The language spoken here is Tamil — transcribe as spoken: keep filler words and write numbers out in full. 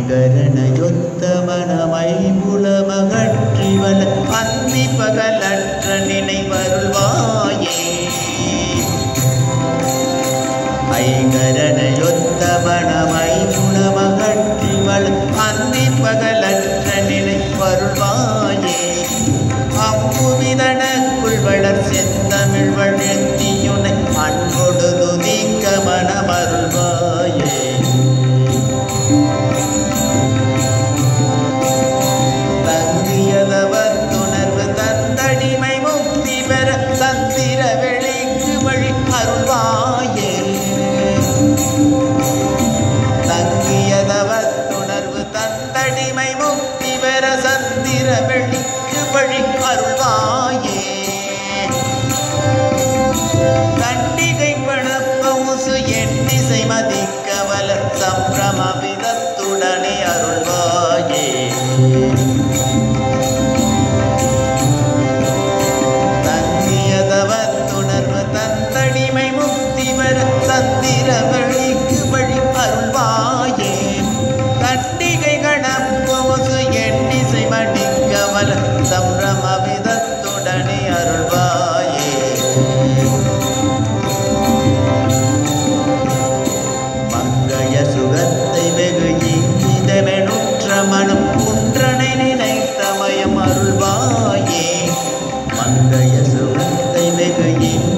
ஐங்கரணையொத்த மனமைபுலமகற்றிவல அந்தி பகலற்ற நினைவருள்வாயே. ஐங்கரணையொத்த மனமைபுலமகற்றிவல அந்தி பகலற்ற நினைவருள்வாயே. அம்புவிதனக்குள் வளர் செந்தமிழ் வழுத்தியுனை அன்பொடு துதிக்க மனமருள்வாயே. தங்கியதவத்துணர்வு தந்தடிமை முக்தி பெற சந்திர வெளிக்கு வழி அருள்வாயே. தங்கியதவத்துணர்வு தந்தடிமை முக்தி பெற சந்திர வெளிக்கு வழி அருள்வாயே. கண்டிகை பணப்பமுசு எண்ணிசை மதிக்க வலர் சம்பிரம விதத்துடனே அருள்வாயே. தங்கியதவத்துணர்வு தந்தடிமை முக்தி பெற சந்திர வெளிக்கு வழி அருள்வாயே. கண்டிகை கணப்பமுசு எண்ணிசை மடிக்க வலர் சம்பிரம விதத்துடனே அருள்வாயே. மங்கைய சுகத்தை வெகு இங்கிதமெனுற்ற மனம் குன்றனை நினைத்தமயம் அருள்வாயே. மங்கைய சுகத்தை வெகு